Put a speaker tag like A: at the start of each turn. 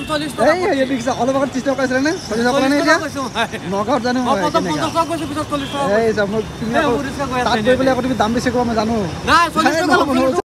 A: এই ৰিক্সা অলপ আগত 30 টকা কৈছিলে নে 40 টকা নে এতিয়া নগাঁৱত জানো মই প্ৰথম 50 টকা কৈছো পিছত 40 টকা এই যাম তুমি তাত গৈ পেলাই আকৌ তুমি দাম বেছি কোৱা মই জানো নাই 40 টকা